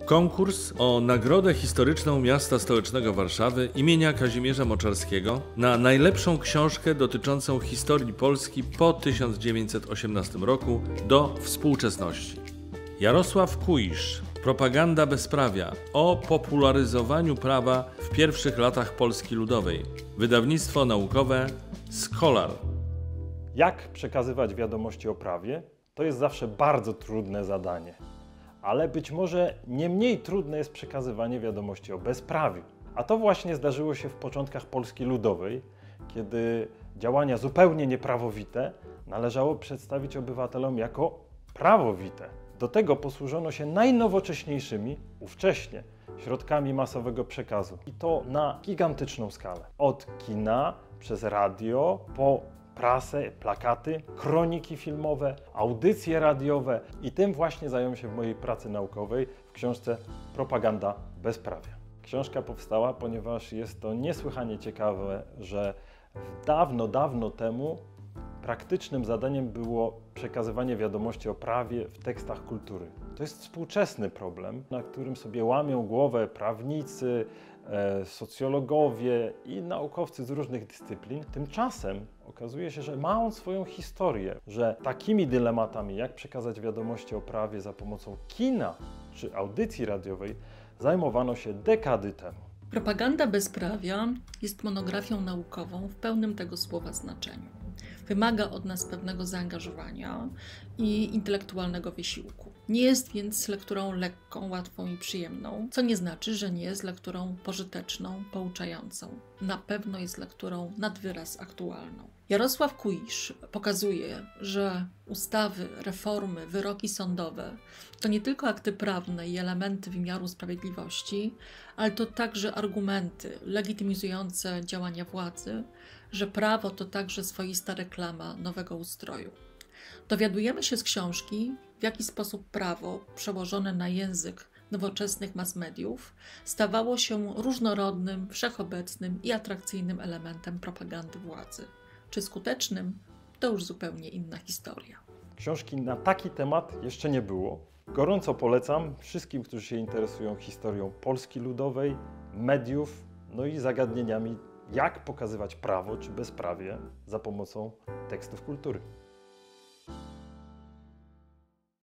Konkurs o Nagrodę Historyczną Miasta Stołecznego Warszawy imienia Kazimierza Moczarskiego na najlepszą książkę dotyczącą historii Polski po 1918 roku do współczesności. Jarosław Kuisz, Propaganda bezprawia o popularyzowaniu prawa w pierwszych latach Polski Ludowej. Wydawnictwo naukowe Scholar. Jak przekazywać wiadomości o prawie? To jest zawsze bardzo trudne zadanie. Ale być może nie mniej trudne jest przekazywanie wiadomości o bezprawiu. A to właśnie zdarzyło się w początkach Polski Ludowej, kiedy działania zupełnie nieprawowite należało przedstawić obywatelom jako prawowite. Do tego posłużono się najnowocześniejszymi, ówcześnie, środkami masowego przekazu. I to na gigantyczną skalę. Od kina, przez radio, po prasę, plakaty, kroniki filmowe, audycje radiowe i tym właśnie zająłem się w mojej pracy naukowej w książce Propaganda bezprawia. Książka powstała, ponieważ jest to niesłychanie ciekawe, że dawno, dawno temu praktycznym zadaniem było przekazywanie wiadomości o prawie w tekstach kultury. To jest współczesny problem, na którym sobie łamią głowę prawnicy, socjologowie i naukowcy z różnych dyscyplin. Tymczasem okazuje się, że ma on swoją historię, że takimi dylematami, jak przekazać wiadomości o prawie za pomocą kina czy audycji radiowej, zajmowano się dekady temu. Propaganda bezprawia jest monografią naukową w pełnym tego słowa znaczeniu. Wymaga od nas pewnego zaangażowania i intelektualnego wysiłku. Nie jest więc lekturą lekką, łatwą i przyjemną, co nie znaczy, że nie jest lekturą pożyteczną, pouczającą. Na pewno jest lekturą nad wyraz aktualną. Jarosław Kuisz pokazuje, że ustawy, reformy, wyroki sądowe to nie tylko akty prawne i elementy wymiaru sprawiedliwości, ale to także argumenty legitymizujące działania władzy, że prawo to także swoista reklama nowego ustroju. Dowiadujemy się z książki, w jaki sposób prawo przełożone na język nowoczesnych mass mediów stawało się różnorodnym, wszechobecnym i atrakcyjnym elementem propagandy władzy. Czy skutecznym, to już zupełnie inna historia. Książki na taki temat jeszcze nie było. Gorąco polecam wszystkim, którzy się interesują historią Polski Ludowej, mediów, no i zagadnieniami, jak pokazywać prawo czy bezprawie za pomocą tekstów kultury.